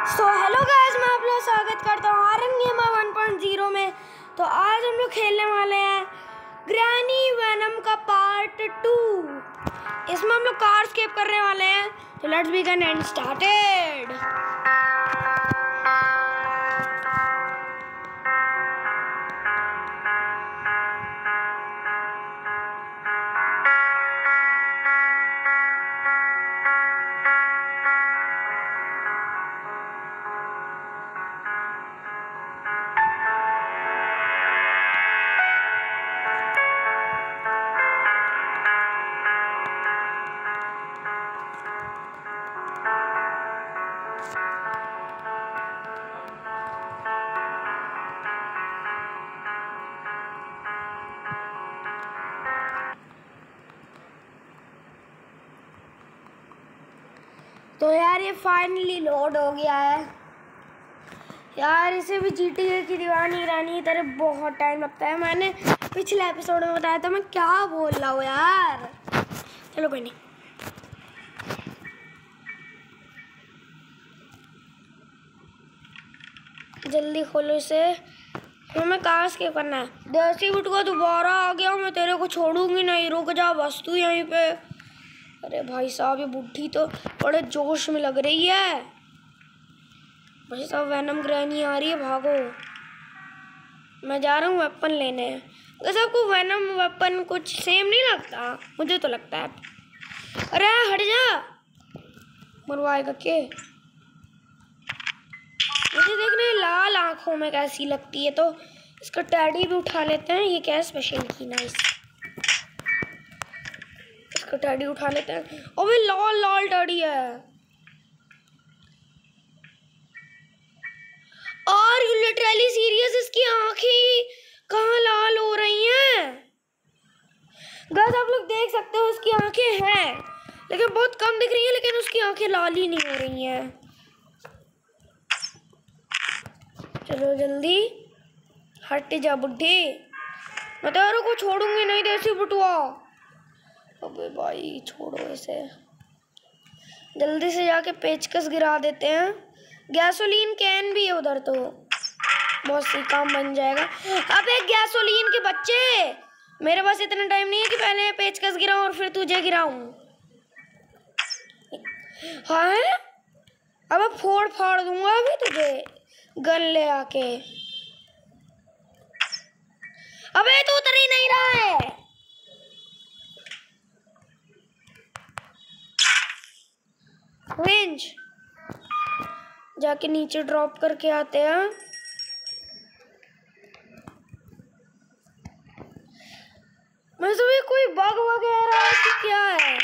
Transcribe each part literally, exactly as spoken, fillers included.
So hello guys, मैं आप लोग स्वागत करता हूँ RN gamer one point zero में। तो आज हम लोग खेलने वाले हैं ग्रैनी वेनम का पार्ट टू। इसमें हम लोग कार स्केप करने वाले हैं। तो लेट्स बिगिन एंड स्टार्टेड। तो यार ये फाइनली लोड हो गया है। यार इसे भी जीटीए की दीवानी रानी तरह बहुत टाइम लगता है। मैंने पिछले एपिसोड में बताया था। मैं क्या बोल रहा हूँ यार। चलो कोई नहीं, जल्दी खोलो इसे। हमें कहाँ स्केप करना है। देसी बुट को दोबारा आ गया। मैं तेरे को छोड़ूंगी नहीं। रुक जा बस तू यहीं पे। अरे भाई साहब, ये बुढ़ी तो बड़े जोश में लग रही है। भाई साहब, वेनम ग्रैनी आ रही है, भागो। मैं जा रहा हूँ वेपन लेने। वैसे आपको वेनम वेपन कुछ सेम नहीं लगता? मुझे तो लगता है। अरे हट जा, मरवाएगा के। मुझे देखने लाल आंखों में कैसी लगती है। तो इसका टैडी भी उठा लेते हैं। ये क्या है स्पेशल की? नाइस, इसका टैडी उठा लेते हैं। अबे लाल लाल टैडी है। और यू लिटरली सीरियस? इसकी आंखें कहाँ लाल हो रही हैं? गाइस आप लोग देख सकते हो, उसकी आंखें हैं लेकिन बहुत कम दिख रही है। लेकिन उसकी आंखें लाल ही नहीं हो रही हैं। चलो जल्दी हट जा बुड्ढी। मैं तेरे को छोड़ूंगी नहीं देसी बुटुआ। अबे भाई छोड़ो इसे। जल्दी से जाके पेचकस गिरा देते हैं। गैसोलीन कैन भी है उधर, तो बहुत सी काम बन जाएगा। अबे गैसोलीन के बच्चे, मेरे पास इतना टाइम नहीं है कि पहले पेचकस गिराऊं और फिर तुझे गिराऊं। हाँ, अब फोड़ फाड़ दूंगा अभी तुझे गन ले आके। अबे तो उतर ही नहीं रहा है। विंच जाके नीचे ड्रॉप करके आते हैं। मैं समझ कोई बग वगैरह क्या है।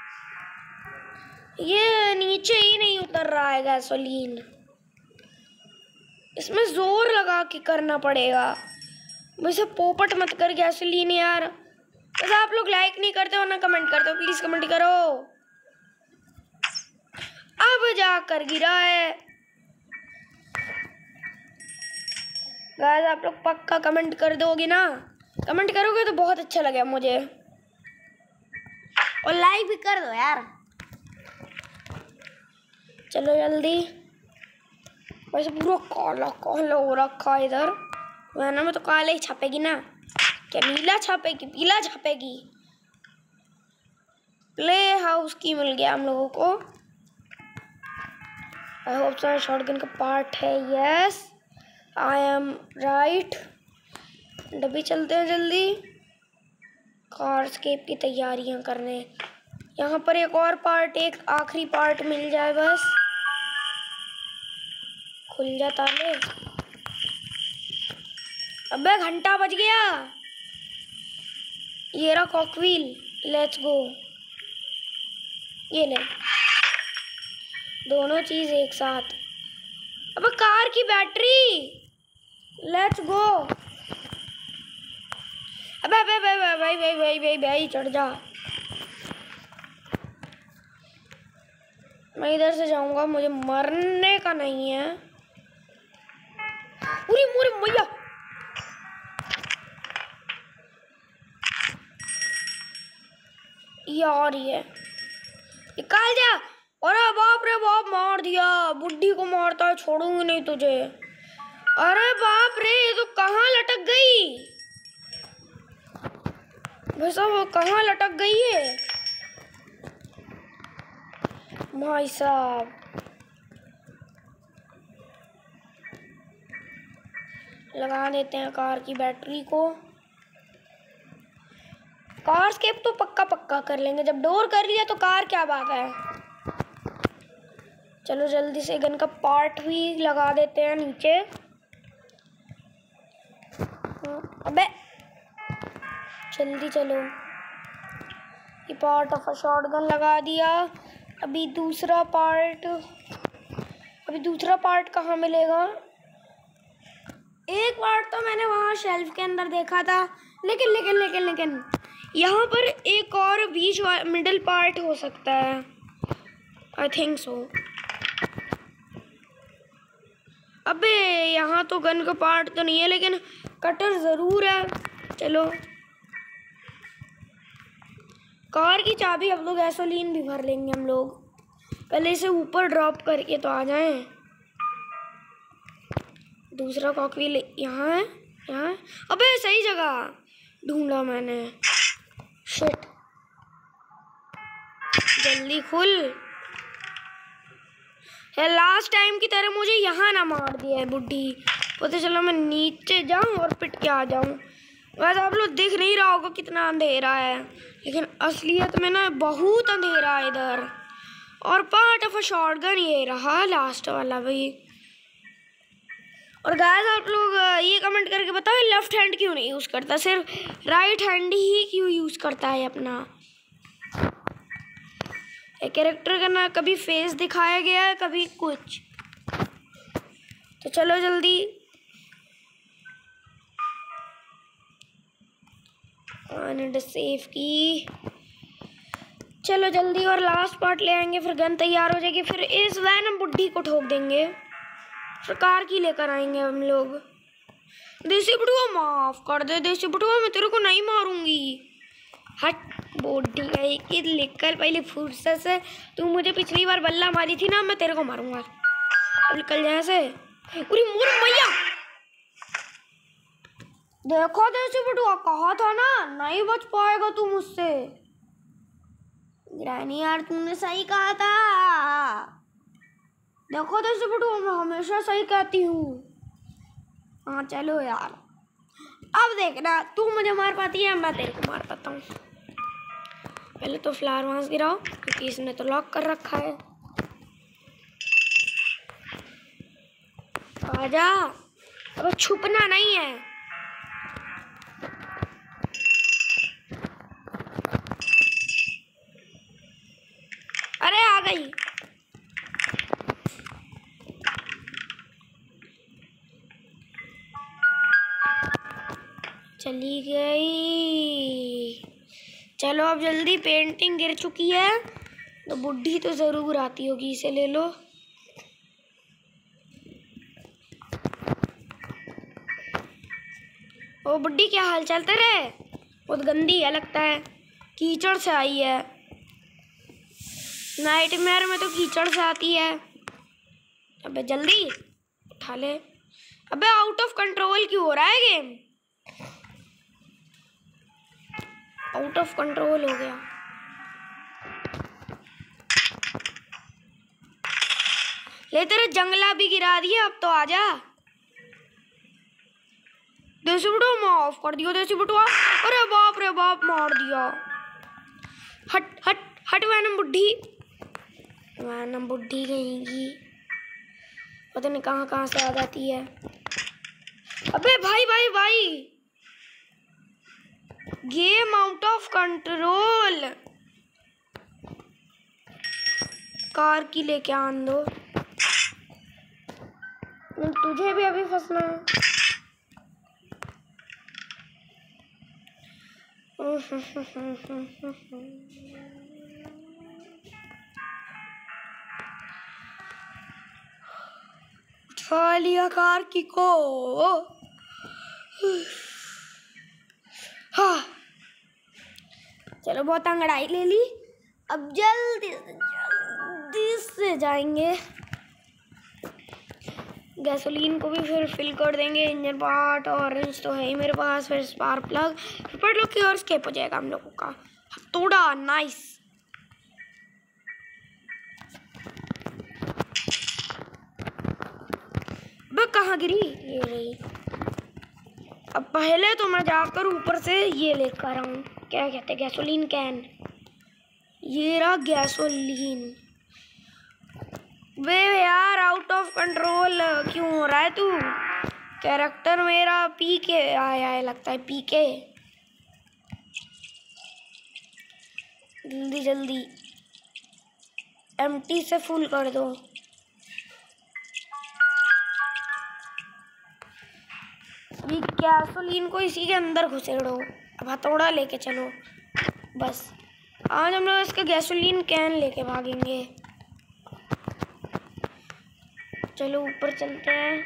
ये नीचे ही नहीं उतर रहा है गैसोलीन। इसमें जोर लगा के करना पड़ेगा। वैसे पोपट मत कर गैसोलीन यार। वैसे आप लोग लाइक नहीं करते हो ना कमेंट करते हो, प्लीज कमेंट करो। अब जाकर गिरा है। गाइस आप लोग पक्का कमेंट कर दोगे ना? कमेंट करोगे तो बहुत अच्छा लगेगा मुझे। और लाइक भी कर दो यार। चलो जल्दी। वैसे पूरा काला काला हो रखा है इधर। वरना में तो काला ही छापेगी ना। क्या नीला छापेगी, पीला छापेगी? प्ले हाउस की मिल गया हम लोगों को। आई होप सो शॉटगन का पार्ट है। Yes I am right. डब्बी चलते हैं जल्दी कार स्केप की तैयारियां करने। यहाँ पर एक और पार्ट, एक आखिरी पार्ट मिल जाए बस। खुल जा ताले। अबे घंटा बज गया। ये रहा कॉकव्हील, लेट्स गो। ये ले दोनों चीज एक साथ। अबे कार की बैटरी, लेट्स गो। अबे अबे भाई भाई भाई भाई भाई भाई चढ़ जा। मैं इधर से जाऊंगा, मुझे मरने का नहीं है। पूरी पूरी मैया। ये और ये निकाल जा। अरे बाप रे बाप, मार दिया। बुड्ढी को मारता है, छोड़ूंगी नहीं तुझे। अरे बाप रे, ये तो कहाँ लटक गई वैसा, वो कहाँ लटक गई है भाई साहब। लगा देते हैं कार की बैटरी को। कार स्केप तो पक्का पक्का कर लेंगे, जब डोर कर लिया तो कार क्या बात है। चलो जल्दी से गन का पार्ट भी लगा देते हैं नीचे। अबे जल्दी चलो, ये पार्ट ऑफ अ शॉटगन लगा दिया। अभी दूसरा पार्ट, अभी दूसरा पार्ट कहाँ मिलेगा। एक पार्ट तो मैंने वहाँ शेल्फ के अंदर देखा था, लेकिन लेकिन लेकिन लेकिन यहाँ पर एक और बीच मिडिल पार्ट हो सकता है, आई थिंक सो। अबे यहाँ तो गन का पार्ट तो नहीं है, लेकिन कटर ज़रूर है। चलो, कार की चाबी अब लोग गैसोलीन भी भर लेंगे हम लोग। पहले इसे ऊपर ड्रॉप करके तो आ जाएं। दूसरा कॉकव्हील यहाँ है, यहाँ। अबे सही जगह ढूंढा मैंने, शिट। जल्दी खुल। लास्ट टाइम की तरह मुझे यहाँ ना मार दिया है बुड्ढी। पता चला मैं नीचे जाऊँ और पिट के आ जाऊँ। वैसे आप लोग देख नहीं रहा होगा कितना अंधेरा है, लेकिन असलियत में ना बहुत अंधेरा है इधर। और पार्ट ऑफ अ शॉटगन ये रहा लास्ट वाला भाई। और गाइस आप लोग ये कमेंट करके बताओ लेफ्ट हैंड क्यों नहीं यूज़ करता, सिर्फ राइट हैंड ही क्यों यूज़ करता है अपना। एक कैरेक्टर का ना कभी फेस दिखाया गया है, कभी कुछ। तो चलो जल्दी, सेफ की। चलो जल्दी, और लास्ट पार्ट ले आएंगे, फिर गन तैयार हो जाएगी, फिर इस वैनम बुड्ढी को ठोक देंगे, फिर कार की लेकर आएंगे हम लोग। देसी बुढ़वा माफ कर दे, देसी बुढ़वा मैं तेरे को नहीं मारूंगी। हट बुड्ढी का एक ही लेकर पहले फुर्सत से, तू मुझे पिछली बार बल्ला मारी थी ना, मैं तेरे को मारूंगा। अब निकल जाए से। पूरी मोर मैया, देखो देसी बुढ़वा, कहा था ना नहीं बच पाएगा तू मुझसे। ग्रैनी यार तूने सही कहा था। देखो देसी बुढ़वा, मैं हमेशा सही कहती हूँ। हाँ चलो यार, अब देखना तू मुझे मार पाती है, मैं तेरे को मार पाता हूँ। पहले तो फ्लावर वांस गिराओ, क्योंकि इसने तो लॉक कर रखा है। आजा, अब छुपना नहीं है। अरे आ गई। चली गई। चलो अब जल्दी, पेंटिंग गिर चुकी है तो बुड्ढी तो ज़रूर आती होगी, इसे ले लो। ओ बुड्ढी, क्या हाल चाल तेरे? बहुत गंदी है लगता है, कीचड़ से आई है। नाइटमेयर में तो कीचड़ से आती है। अबे जल्दी उठा ले। अबे आउट ऑफ कंट्रोल क्यों हो रहा है गेम? आउट ऑफ कंट्रोल हो गया। ले तेरे जंगला भी गिरा दिया, अब तो आजा। देसी बुटुआ माफ कर दियो, देसी बुटुआ। अरे बाप रे बाप, मार दिया। हट हट हट वैनम बुड्ढी, वैनम बुड्ढी कहेंगी, पता नहीं कहाँ कहाँ से आ जाती है। अबे भाई भाई भाई, game out of control. Car की लेके आन दो, तुझे भी अभी फंसना है। उठा लिया कार की को। हाँ चलो, बहुत अंगड़ाई ले ली। अब जल्दी से जल्दी से जाएंगे, गैसोलीन को भी फिर फिल कर देंगे, इंजन पार्ट और रेंज तो है ही मेरे पास, फिर स्पार्क प्लग, फिर पढ़ लो कि और स्केप हो जाएगा हम लोगों का। थोड़ा नाइस। बस कहाँ गिरी? ये रही। अब पहले तो मैं जाकर ऊपर से ये लेकर आऊँ, क्या कहते हैं, गैसोलीन कैन। ये रहा गैसोलीन। वे यार आउट ऑफ कंट्रोल क्यों हो रहा है तू? कैरेक्टर मेरा पी के आया है लगता है, पी के। जल्दी जल्दी एम्प्टी से फुल कर दो। ये गैसोलीन को इसी के अंदर घुसेड़ो। अब हथौड़ा लेके चलो। बस आज हम लोग इसका गैसोलीन कैन लेके भागेंगे। चलो ऊपर चलते हैं।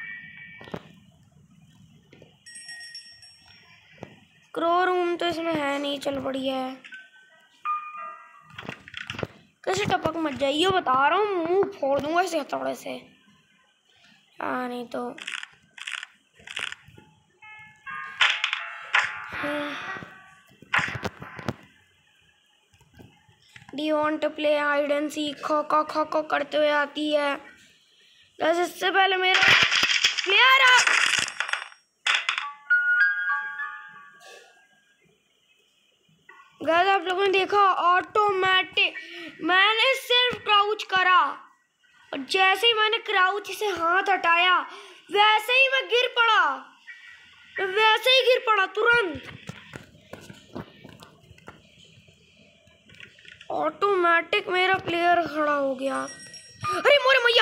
क्रो रूम तो इसमें है नहीं, चल बढ़िया है। कैसे टपक मत जाइए, बता रहा हूँ, मुंह फोड़ दूंगा इसे हथौड़े से। हाँ नहीं तो do you want to play hide and seek? खो खो खो खो करते हुए आती है। बस इससे पहले मेरा प्लेयर आ गाइस, आप लोगों ने देखा ऑटोमेटिक मैंने सिर्फ क्राउच करा और जैसे ही मैंने क्राउच से हाथ हटाया वैसे ही मैं गिर पड़ा, वैसे ही गिर पड़ा तुरंत। ऑटोमेटिक मेरा प्लेयर खड़ा हो गया। अरे मोरे मैया,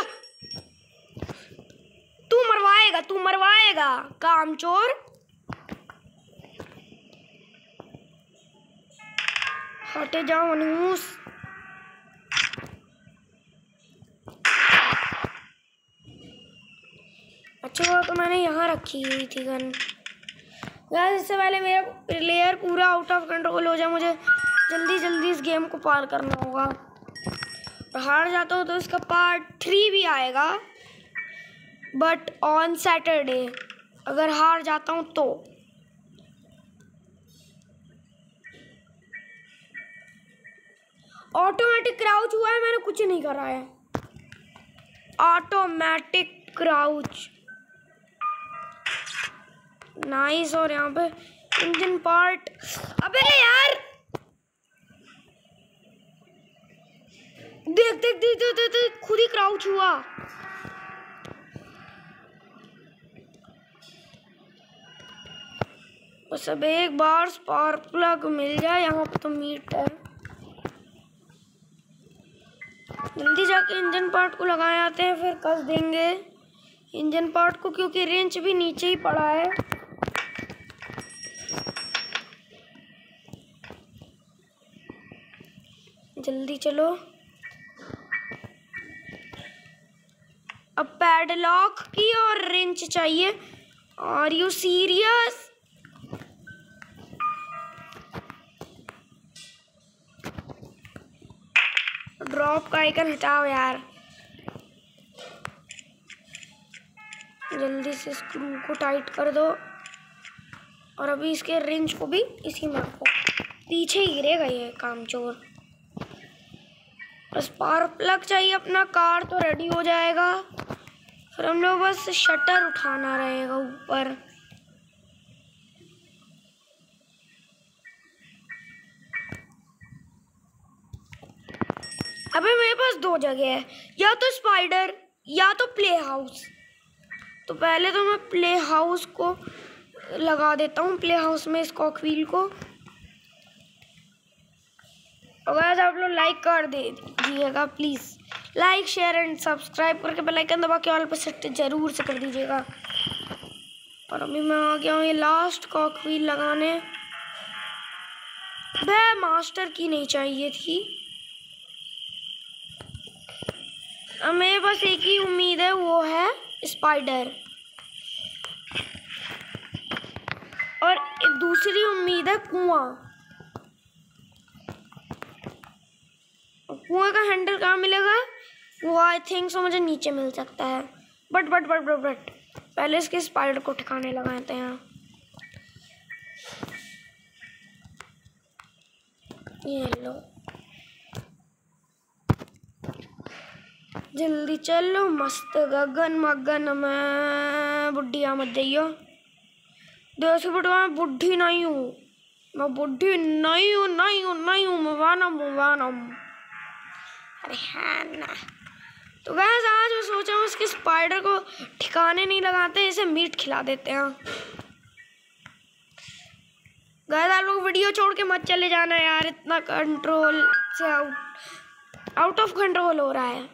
तू मरवाएगा, तू मरवाएगा कामचोर। हटे जाओ मनूस। अच्छा वो तो मैंने यहाँ रखी हुई थी गन। गाइस इससे पहले मेरा प्लेयर पूरा आउट ऑफ कंट्रोल हो जाए, मुझे जल्दी जल्दी इस गेम को पार करना होगा। और हार जाता हूँ तो इसका पार्ट थ्री भी आएगा, बट ऑन सैटरडे। अगर हार जाता हूँ तो ऑटोमेटिक क्राउच हुआ है, मैंने कुछ नहीं करा है। Automatic crouch nice. और यहाँ पे इंजन पार्ट। अबे यार देख देख देख देख देख, देख खुद ही क्राउच हुआ। बस अब एक बार स्पार्क प्लग मिल जाए। यहाँ पे तो मीट है। जल्दी जाके इंजन पार्ट को लगाए आते हैं, फिर कस देंगे इंजन पार्ट को, क्योंकि रेंच भी नीचे ही पड़ा है। जल्दी चलो। अब पैडलॉक की और रेंच चाहिए। Are you serious? ड्रॉप का आइकन हटाओ यार। जल्दी से स्क्रू को टाइट कर दो और अभी इसके रेंच को भी इसी में रखो। पीछे ही गिरेगा ये कामचोर। स्पार्क प्लग चाहिए अपना, कार तो रेडी हो जाएगा। फिर हम लोग बस शटर उठाना रहेगा ऊपर। अबे मेरे पास दो जगह है, या तो स्पाइडर या तो प्ले हाउस। तो पहले तो मैं प्ले हाउस को लगा देता हूँ, प्ले हाउस में इस कॉकव्हील को। अगर आप लोग लाइक कर दे दीजिएगा please, like share and subscribe करके बेल आइकन दबा के ऑल पर सेट जरूर से कर दीजिएगा। और अभी मैं आ गया हूँ ये लास्ट कॉकव्हील लगाने। वह मास्टर की नहीं चाहिए थी। अब मेरे पास एक ही उम्मीद है, वो है स्पाइडर। और दूसरी उम्मीद है कुआं। कुआं का हैंडल कहाँ मिलेगा? वो आई थिंक सो मुझे नीचे मिल सकता है। But but but but but पहले इसके स्पाइडर को ठिकाने लगाते हैं। ये लो, जल्दी चलो, मस्त गगन मगन में बुढ़िया मत जाइयो। दस फुट में बुढ़ी नहीं हूँ मैं, बुढ़ी नहीं हूँ नहीं हूँ नहीं हूँ मैं वानम हूँ वानम। अरे हाँ ना। तो गैस आज मैं सोचा हूँ इसके स्पाइडर को ठिकाने नहीं लगाते, इसे मीट खिला देते हैं। गैस आप लोग वीडियो छोड़ के मत चले जाना यार, इतना कंट्रोल से आउट आउट ऑफ कंट्रोल हो रहा है।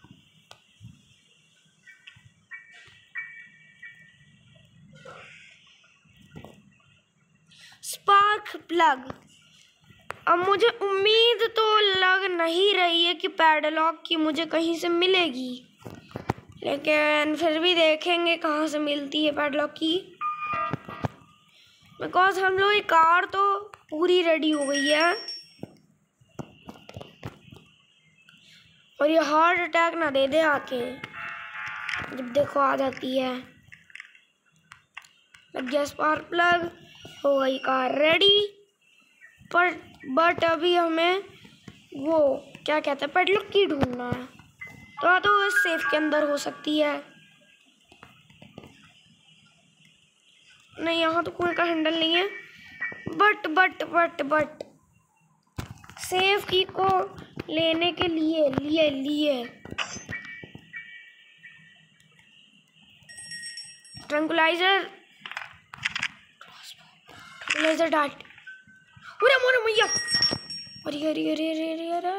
Spark plug. अब मुझे उम्मीद तो लग नहीं रही है कि पैडलॉक की मुझे कहीं से मिलेगी, लेकिन फिर भी देखेंगे कहाँ से मिलती है पैडलॉक की। बिकॉज हम लोग की कार तो पूरी रेडी हो गई है, और ये हार्ट अटैक ना दे दे आके जब देखो आ जाती है। लग गया स्पार्क प्लग, हो गई कार रेडी। पर बट अभी हमें वो क्या कहते हैं पैडलॉक की ढूंढना है, तो तो इस सेफ के अंदर हो सकती है। नहीं, यहाँ तो कुएं का हैंडल नहीं है। But but but but safe की को लेने के लिए लिए लिए ट्रंकुलाइजर ट्रंकुलाइजर डाट। अरे मोरे मैया, अरे अरे अरे अरे अरे अरे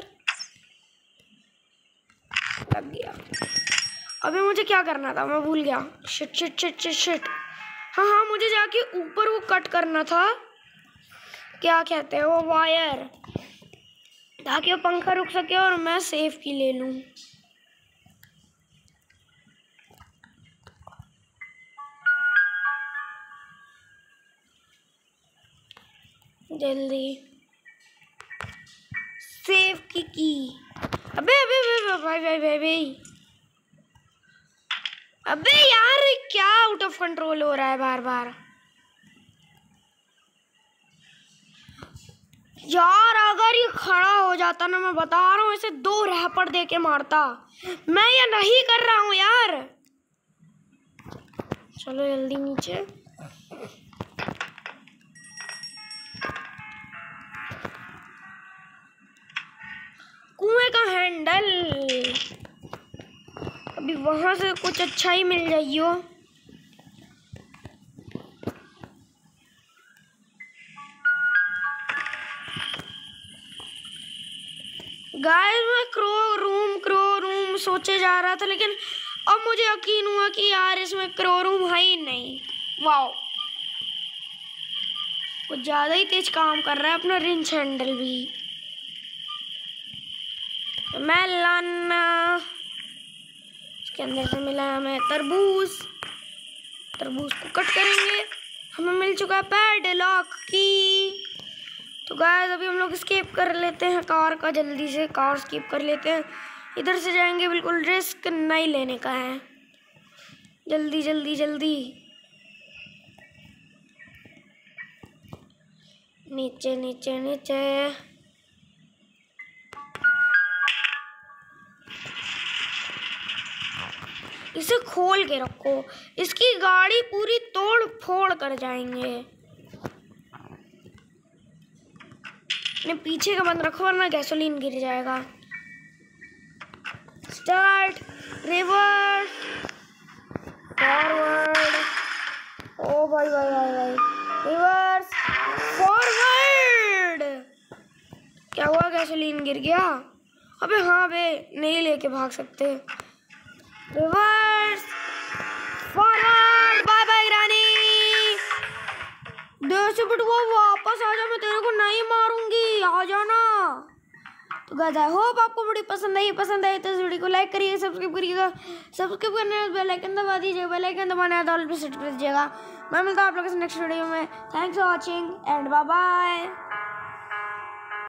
लग गया। अबे मुझे क्या करना था, मैं भूल गया। Shit shit shit shit shit हाँ हाँ मुझे जाके ऊपर वो कट करना था, क्या कहते हैं वो वायर, ताकि वो पंखा रुक सके और मैं सेफ की ले लूं। जल्दी सेफ की की। अबे अबे अबे भाई भाई भाई भाई अबे यार क्या आउट ऑफ कंट्रोल हो रहा है बार बार यार। अगर ये खड़ा हो जाता ना, मैं बता रहा हूँ इसे दो रैपर दे के मारता। मैं ये नहीं कर रहा हूँ यार। चलो जल्दी नीचे। कुएं का हैंडल, अभी वहां से कुछ अच्छा ही मिल जाइयो। गाइस मैं क्रो रूम क्रो रूम सोचे जा रहा था, लेकिन अब मुझे यकीन हुआ कि यार इसमें क्रो रूम है ही नहीं। वाओ, कुछ ज्यादा ही तेज काम कर रहा है अपना रिंच हैंडल भी। मेलन, इसके अंदर से मिला हमें तरबूज। तरबूज को कट करेंगे, हमें मिल चुका है पैडलॉक की। तो गाइस अभी हम लोग स्केप कर लेते हैं कार का, जल्दी से कार स्केप कर लेते हैं। इधर से जाएंगे, बिल्कुल रिस्क नहीं लेने का है। जल्दी जल्दी जल्दी नीचे नीचे नीचे। इसे खोल के रखो, इसकी गाड़ी पूरी तोड़ फोड़ कर जाएंगे। ने पीछे का बंद रखो वरना गैसोलीन गिर जाएगा। Start, reverse, forward. ओ भाई भाई भाई भाई, रिवर्स, फॉरवर्ड। क्या हुआ, गैसोलीन गिर गया? अबे हाँ बे, नहीं लेके भाग सकते। Reverse, forward, bye bye Granny. देसी बिटुआ वापस आ जा, मैं तेरे को नहीं मारूंगी, आ जाना। तो गाइस आई होप आपको वीडियो पसंद आई पसंद आई तो इस वीडियो को लाइक करिए, सब्सक्राइब करिएगा। सब्सक्राइब करने बेल आइकन दबा दीजिएगा, बेल आइकन दबाना है तो ऑल पे सेट कर दीजिएगा। मैं मिलता हूँ आप लोगों से नेक्स्ट वीडियो में। Thanks for watching and bye bye.